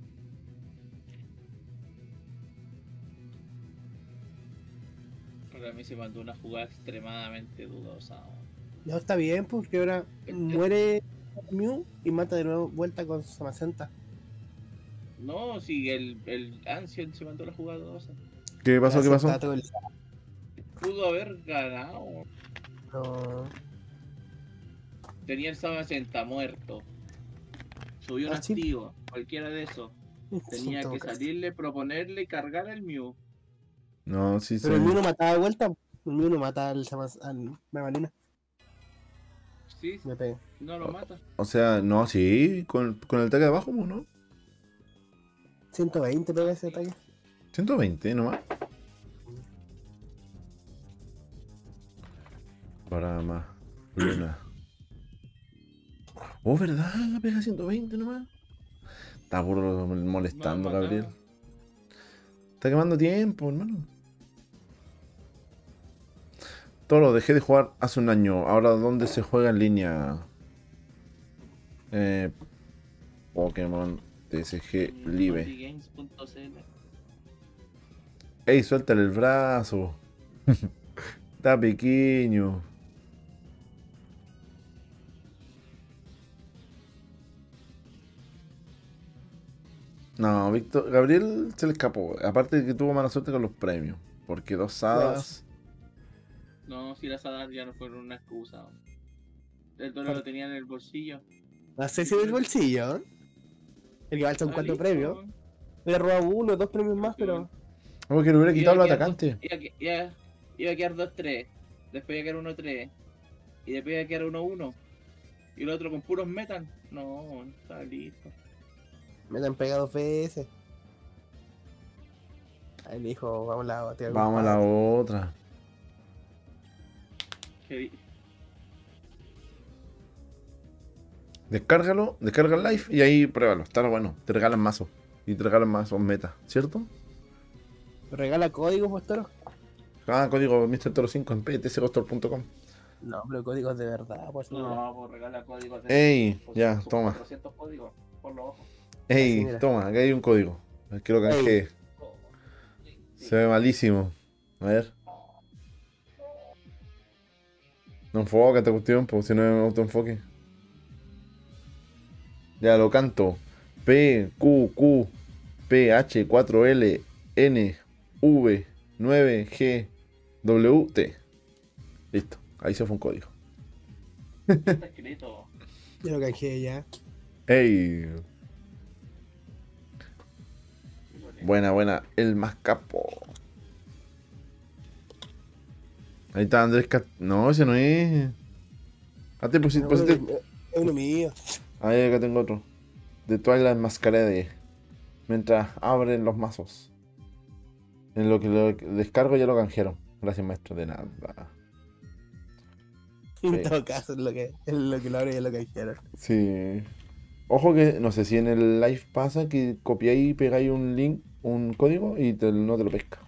Para mí se mandó una jugada extremadamente dudosa. No, está bien, porque ahora muere Mew y mata de nuevo vuelta con Samacenta. No, si el, el Ancient se mandó la jugada dudosa. ¿Qué pasó? ¿Qué pasó? Pudo haber ganado. No. Tenía el Samacenta muerto. Subió un Ah, sí. activo, cualquiera de esos. Tenía En que todo caso. salirle, proponerle y cargar al Mew. No, sí, sí. Pero el Mew no mataba de vuelta. El Mew no mata al Samas al Megalina. Sí, Me pega. no lo mata. O sea, no, sí, con, con el ataque de abajo, ¿no? ciento veinte pega ese ataque. ciento veinte nomás. Para más. Luna. Oh, ¿verdad? Pega ciento veinte nomás. Está puro molestando, No lo Gabriel. mataba. Está quemando tiempo, hermano. Todo lo dejé de jugar hace un año. Ahora, ¿dónde se juega en línea? Eh, Pokémon T S G Live. Games punto c l. Ey, suéltale el brazo. Está pequeño. No, Víctor, Gabriel se le escapó. Aparte de que tuvo mala suerte con los premios. Porque dos hadas. No, si las hadas ya no fueron una excusa. El dólar lo tenía en el bolsillo. No sé si del bolsillo, ¿eh? El que vale son Ah, cuatro listo. premios. Le he robado uno, dos premios más, pero. Como que le hubiera quitado Iba los a quedar atacantes. dos- Iba, a que- iba- iba a quedar dos tres. Después iba a quedar uno tres. Y después iba a quedar uno uno. Y el otro con puros metal. No, está listo. Me la han pegado dos veces. Ahí le dijo, vamos a la otra. Vamos a la otra. Que di- Descárgalo, descarga el live y ahí pruébalo. Está bueno. Te regalan mazos. Y te regalan mazos meta, ¿cierto? ¿Regala códigos, Postoro? Ah, código mister Toro cinco en p t s gostor punto com. No, pero códigos de verdad, pues. No, pues regala códigos de. Ey, pues, ya, sus toma. cuatrocientos códigos. Por los ojos. Ey, Así, mira. toma, acá hay un código. Que lo canjeé. Oh, sí, sí. Se ve malísimo. A ver. No enfócate, cuestión, pues si no es autoenfoque. Ya lo canto. P, Q, Q, P, H, cuatro L, N, V, nueve, G, W, T. Listo. Ahí se fue un código. Está escrito. Ya lo canjeé ya. Ey. Buena, buena. El más capo. Ahí está Andrés Cat... No, ese no es. Ah, te pusiste... No, pusiste- es- Es uno mío. Ahí acá tengo otro. De Twilight Masquerade. Mientras abren los mazos. En lo que lo descargo ya lo canjearon. Gracias, maestro, de nada. En Sí. todo caso, es lo que, es lo que lo abre y es lo que dijeron. Sí. Ojo que no sé si en el live pasa que copiáis y pegáis un link, un código y te- no te lo pesca.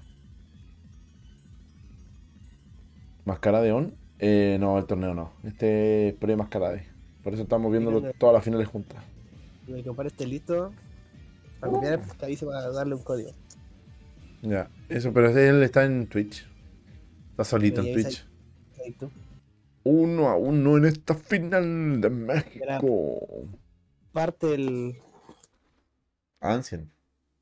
¿Mascarade on? Eh, no, el torneo no. Este es pre-mascarade. Por eso estamos viéndolo Fíjate. todas las finales juntas. De comprar este listo para copiar, te avise para darle un código. Ya, eso, pero ese él está en Twitch. Está solito Y en ahí Twitch. Ahí tú. Uno a uno en esta final de México. Parte el. Ancien.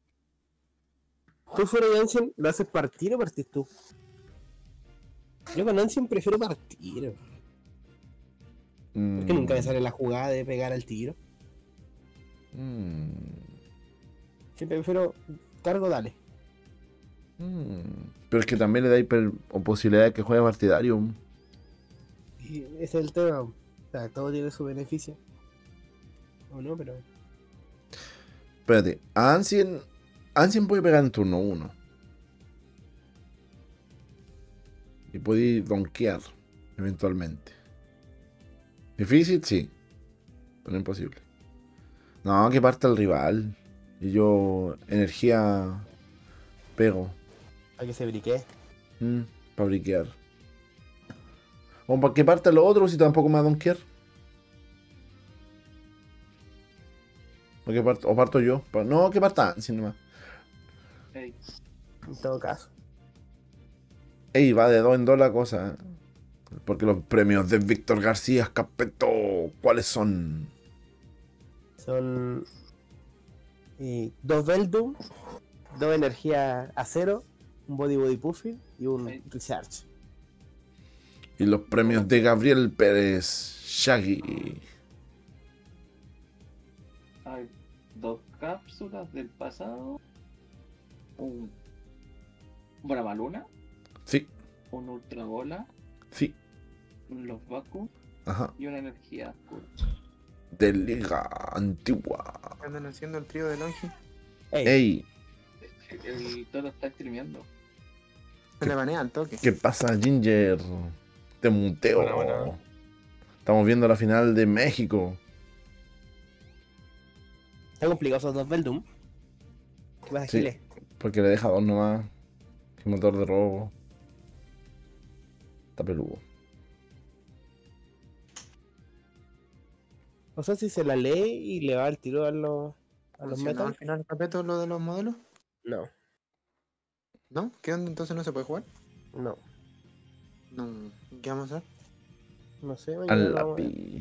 ¿Tú fuera de Ancien lo haces partir o partís tú? Yo con Ancien prefiero partir. Mm, Es que nunca me sale la jugada de pegar al tiro. mm, Siempre prefiero cargo, dale. mm. Pero es que también le dais per- o posibilidad de que juegue partidario. Y ese es el tema. O sea, todo tiene su beneficio. O no, pero. Espérate, a Ancien. Ancien puede pegar en turno uno. Y puede donkear eventualmente. Difícil, sí. Pero no imposible. No, que parta el rival. Y yo energía pego. Para que se briquee. Mm, para briquear. O para que parta los otros y tampoco me va a donkear. O, que parto, o parto yo. Pa- No, que parta Ancien nomás. Ey, En todo caso. Ey, va de dos en dos la cosa. ¿Eh? Porque los premios de Víctor García Escapeto, ¿cuáles son? Son. Y dos Veldum, dos energía acero, un body body puffy y un Ahí. recharge. Y los premios de Gabriel Pérez Shaggy. hay dos cápsulas del pasado. Un Bravaluna, Sí, un Ultra Bola, sí, un Los Baku ajá. y una energía oscura. De Liga Antigua. Andan haciendo el trío de Longi. Ey, Ey, El Toro está streameando. Se le banea al toque. ¿qué pasa, Ginger? Te muteo. Hola, hola. Estamos viendo la final de México. está complicado esos dos Veldum. ¿Qué pasa, Sí. Chile? Porque le deja dos nomás. Qué motor de robo. Está peludo. O sea, si se la lee y le va el tiro a los, a los ¿Funcionó al metal. final Capeto lo de los modelos? No, ¿No? ¿Qué onda? Entonces no se puede jugar. no. No. ¿Qué vamos a hacer? No sé, mañana Al lo vamos a ver. lápiz.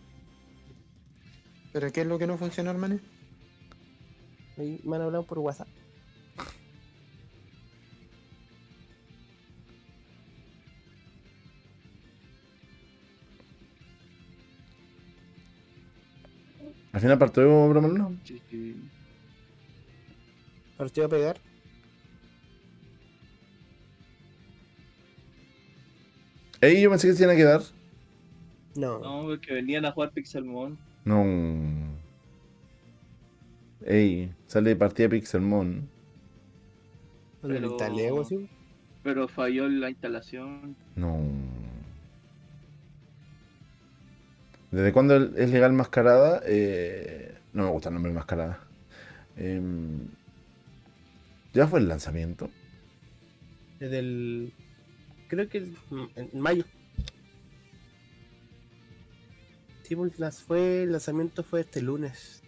¿Pero qué es lo que no funciona, hermano? Ahí me han hablado por WhatsApp. Al final partió Bramaluna. Sí, sí. Partido a pegar. Ey, yo pensé que se iban a quedar. No. No, porque venían a jugar Pixelmon. No. Ey, sale de partida Pixelmon. No lo pero- instalé algo así. Pero falló la instalación. No. ¿Desde cuándo es legal mascarada? Eh, no me gusta el nombre mascarada. Em, ¿Ya fue el lanzamiento? Desde el. Creo que el- en mayo. Sí, pues las fue, el lanzamiento fue este lunes,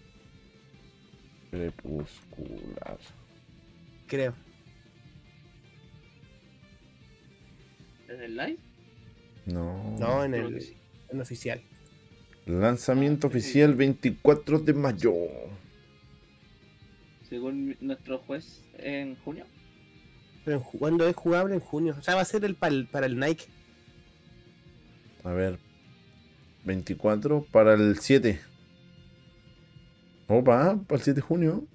Crepuscular. creo. ¿Desde el live? No. No, en creo el que sí. en oficial. Lanzamiento Ah, sí. oficial veinticuatro de mayo. Según nuestro juez en junio. Pero en ju- ¿cuándo es jugable? En junio. O sea, va a ser el pal- para el Nike. A ver. veinticuatro para el siete. Opa, para el siete de junio.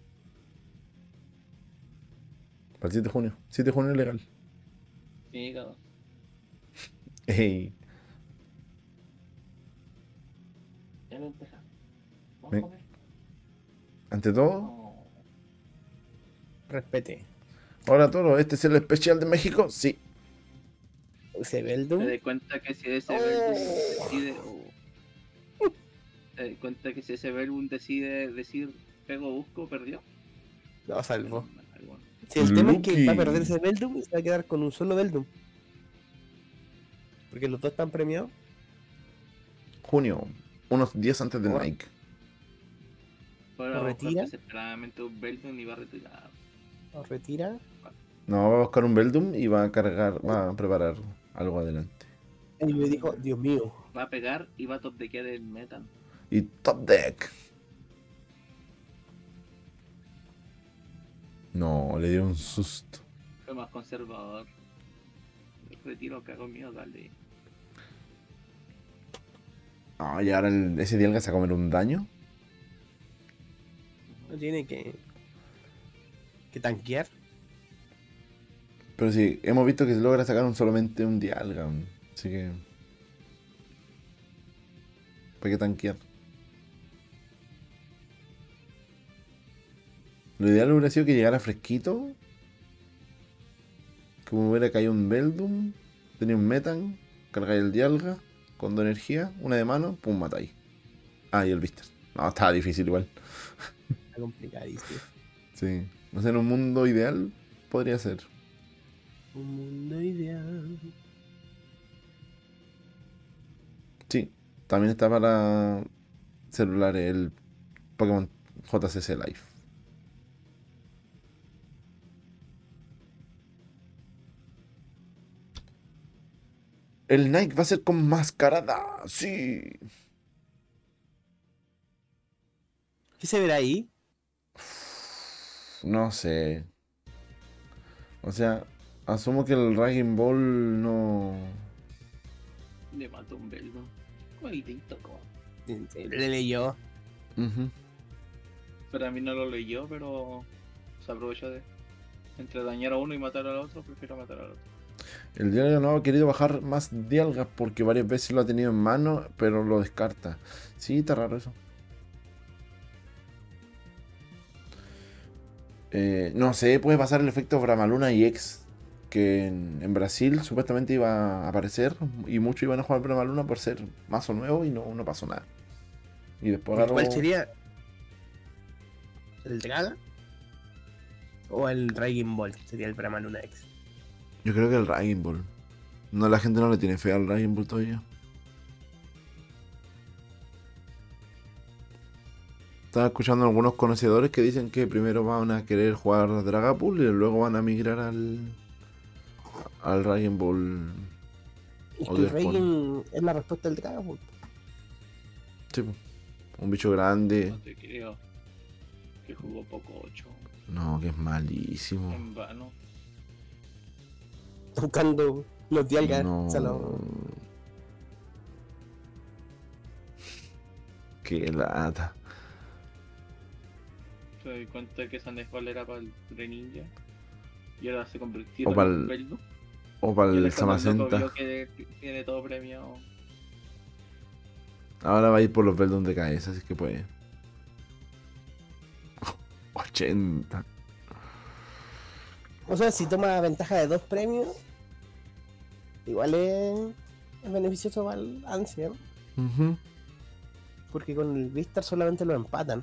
Para el siete de junio. siete de junio es legal. Sí, cabrón. Ey. muchas lentejas. ¿Vamos Me- a comer? Ante todo, No. Respete. hola Toro, ¿este es el especial de México? Sí. ¿Se ve el ¿Te Doom? das cuenta que si ese Verdun decide... oh, ¿te das cuenta que si ese Verdun decide decir pego busco, perdió? No, salvo. Algo. Si el tema es que va a Lucky. perder ese Beldum y se va a quedar con un solo Beldum. Porque los dos están premiados. Junio, unos días antes de Oh. Nike. Ahora ¿Lo va a buscar retira? desesperadamente un Verdun y va a retirar. Lo retira. No, va a buscar un Beldum y va a cargar, va a preparar algo adelante. Y me dijo, Dios mío. Va a pegar y va a top deckear el metal. Y Top Deck. No, le dio un susto. Fue más conservador. Retiro, cago mío, dale. Ah, y ahora el- ese Dialga se va a comer un daño. No tiene que. que tanquear. Pero sí, hemos visto que se logra sacar un, solamente un Dialga. Así que. ¿Para qué tanquear? Lo ideal hubiera sido que llegara fresquito. Como hubiera caído un Beldum. Tenía un Metan. Cargáis el Dialga. Con dos energía. Una de mano. Pum, matáis. Ah, y el Vistas. No, estaba difícil igual. Está complicadísimo. Sí. No sé, en un mundo ideal podría ser. Un mundo ideal. Sí. También está para celulares el Pokémon J C C Live. El Nike va a ser con mascarada. Sí. ¿Qué se verá ahí? No sé. O sea, asumo que el Raging Ball no. Le mató un Verdun. Cuidadito, co. Le leyó. Ujú. Pero a mí no lo leyó, pero se aprovechó de. Entre dañar a uno y matar al otro, prefiero matar al otro. El Dialga no ha querido bajar más Dialgas porque varias veces lo ha tenido en mano, pero lo descarta. Sí, está raro eso. Eh, no sé, puede pasar el efecto Bramaluna y X. Que en, en Brasil supuestamente iba a aparecer y muchos iban a jugar Bramaluna por ser mazo nuevo y no, no pasó nada. Y después agarró- ¿Cuál sería? ¿El Draga? ¿O el Raging Ball? Sería el Bramaluna X. Yo creo que el Raging Ball. No, la gente no le tiene fe al Raging Ball todavía. Estaba escuchando a algunos conocedores que dicen que primero van a querer jugar Dragapult y luego van a migrar al al Raging Ball. Es O que el después. Raging es la respuesta del Draga, pues. Sí, po. Un bicho grande. No te creo. Que jugó poco ocho. No, que es malísimo. En vano. Buscando los Dialgas. No. O sea, los- Qué lata. Se doy cuenta que esa Nesball era para el Greninja. Y ahora se convirtió O en pa'l- un Verdun. O para Y el ahora cuando el loco Samacenta. vio que tiene todo premiado. Ahora va a ir por los Beldon de cabeza, así que puede. ochenta. O sea, si toma ventaja de dos premios, igual es, es beneficioso para el Ansia, ¿no? Ujú. Porque con el Vistar solamente lo empatan.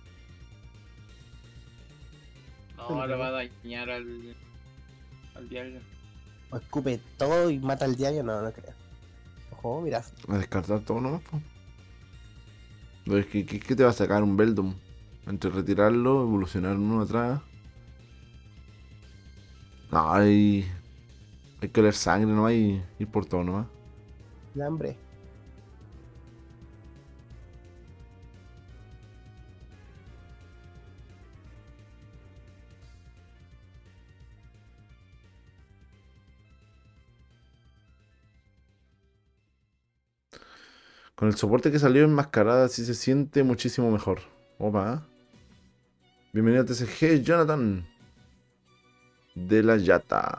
No, ahora va a dañar al. al Dialga. O escupe todo y mata al diario, no, no creo. Ojo, mira. A descartar todo nomás, po. No, es que, que- ¿qué te va a sacar un Beldum? Entre retirarlo, evolucionar uno atrás. No, hay. Hay que oler sangre nomás y ir por todo nomás. El hambre. Con el soporte que salió enmascarada, sí se siente muchísimo mejor. Opa. Bienvenido a T C G, Jonathan. De la Yata.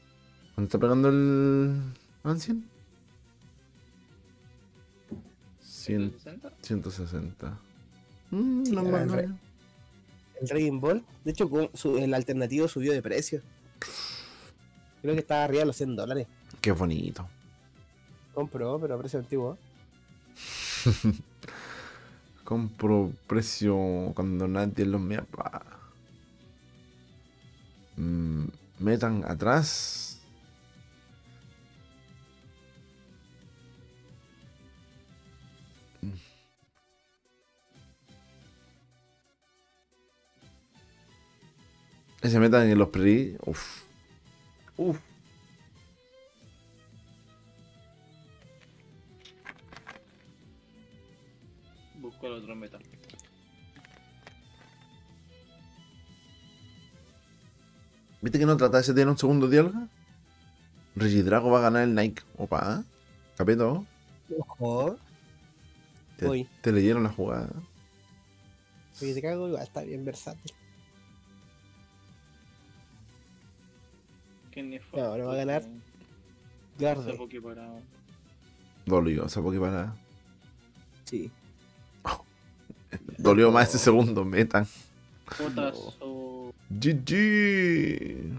¿Dónde está pegando el Ancien? cien, ¿ciento sesenta? ciento sesenta. Mm, Sí, no era más, el no. re- El Dragon Ball, de hecho, con su- el alternativo subió de precio. Creo que estaba arriba de los cien dólares. Qué bonito. Compró, pero a precio antiguo. Compro precio cuando nadie los me apa. Mm, metan atrás. Ese metan en los pre. Uf. Uf. Busco el otro meta. ¿Viste que no tratase de tener un segundo diálogo? Regidrago va a ganar el Nike. Opa. Capeto. Ojo. Te, Uy. te leyeron la jugada. Oye, te cago, igual está bien versátil. ¿Quién ni fue? No, ahora va a ganar. Se Garde. parado. Dolió, esa para. Sí. Dolió No. más ese segundo. Metan. Potazo. G G.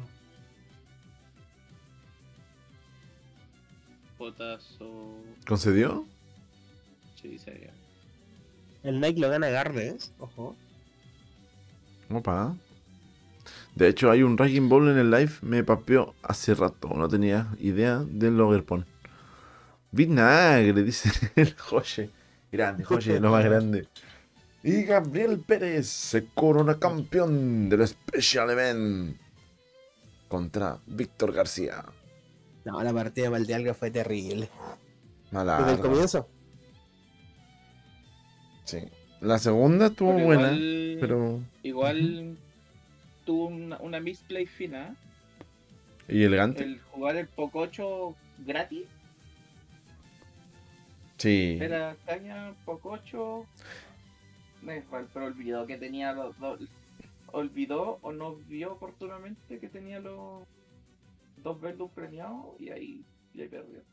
Potazo. ¿Concedió? Sí, sería. El Nike lo gana Garde, ¿eh? Ojo. Opa. De hecho, hay un Raging Ball en el live. Me papeó hace rato. No tenía idea del Logerpon. Vinagre, dice el José. Grande, José, lo más grande. Y Gabriel Pérez se corona campeón del Special Event contra Víctor García. No, la partida de Maldealga fue terrible. Mala. Desde el comienzo. Sí. La segunda estuvo Pero buena, igual, pero. igual tuvo una, una misplay fina. ¿Y elegante? El jugar el Pococho gratis. Sí. Era caña, Pococho. Me fue, pero olvidó que tenía los dos. Olvidó o no vio oportunamente que tenía los dos Verdun premiados y ahí, y ahí perdió.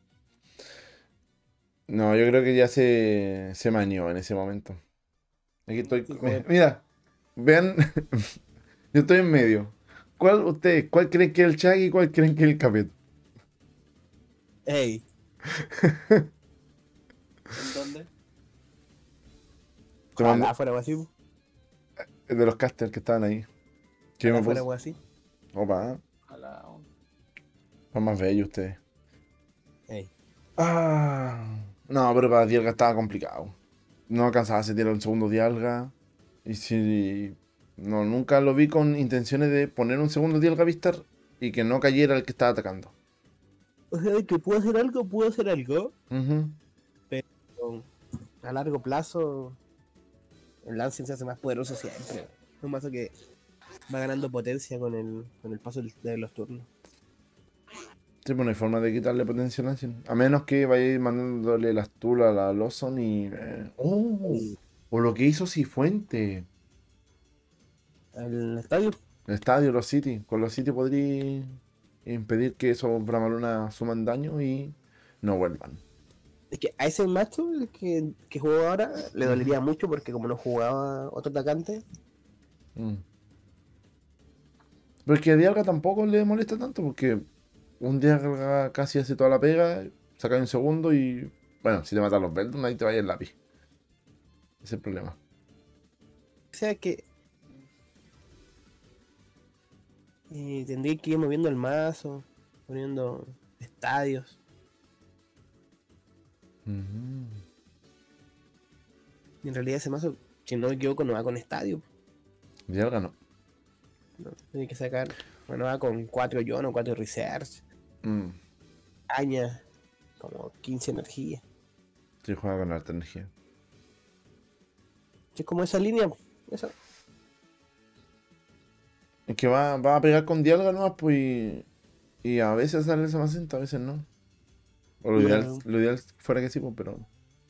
No, yo creo que ya se, se manió en ese momento. Aquí estoy. Sí, mi- joder. Mira, vean. Yo estoy en medio. ¿Cuál ustedes? ¿Cuál creen que es el Chagui y cuál creen que es el Capeto? Ey. ¿En dónde? Te mando- Ojalá fuera algo así. de los casters que estaban ahí. ¿Qué me Ojalá fuera puso? algo así. Opa, Ojalá. son más bellos ustedes. Ey. Ah, no, pero para Dialga estaba complicado. No alcanzaba a sentir el segundo Dialga. Y si. No, nunca lo vi con intenciones de poner un segundo Dialga Vistar y que no cayera el que estaba atacando. O sea, que puedo hacer algo, puedo hacer algo. Ujú. Pero a largo plazo, el Lancing se hace más poderoso siempre. Es un mazo que va ganando potencia con el, con el paso del- de los turnos. Sí, pues no hay forma de quitarle potencia al Ancient. A menos que vayáis mandándole las tulas a la Lawson y. eh, ¡Oh! O lo que hizo Cifuente. El estadio. El estadio, los City. Con los City podría impedir que esos Bramaluna suman daño y no vuelvan. Es que a ese macho, el que, que jugó ahora, le dolería mucho porque como no jugaba otro atacante, Mm. Pero es que a Dialga tampoco le molesta tanto porque un Dialga casi hace toda la pega, saca un segundo y. Bueno, si te matan los Beldum, ahí te vaya el lápiz. Ese es el problema. o sea que eh, tendría que ir moviendo el mazo, poniendo estadios. Ujú. Y en realidad ese mazo, si no me equivoco, no va con estadio. Dialga no. ¿No? Tiene que sacar, bueno, va con cuatro Yono, cuatro Research, Mm. Aña, como quince energía. Sí, juega con alta energía. Es como esa línea, esa. Es que va, va a pegar con Dialga nomás, pues. Y, y a veces sale esa macenta, a veces no. O lo, ideal, Claro. lo ideal fuera que sí, pues, pero.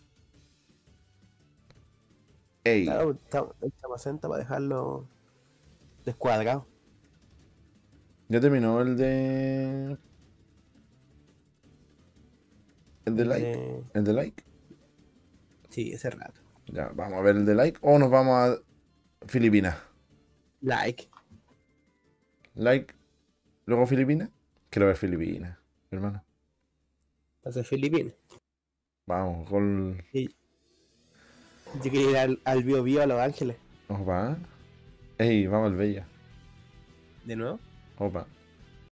Ey, Claro, está, esta macenta para dejarlo descuadrado. ya terminó el de. El de like. Eh, El de like. Sí, ese rato. Ya, vamos a ver el de like o nos vamos a Filipinas. Like. Like, luego Filipinas. Quiero ver Filipinas, hermano. Pasa Filipinas. Vamos, gol. Y yo quería ir al, al Bio Bio a Los Ángeles. Opa. Ey, vamos al Bella. ¿De nuevo? Opa.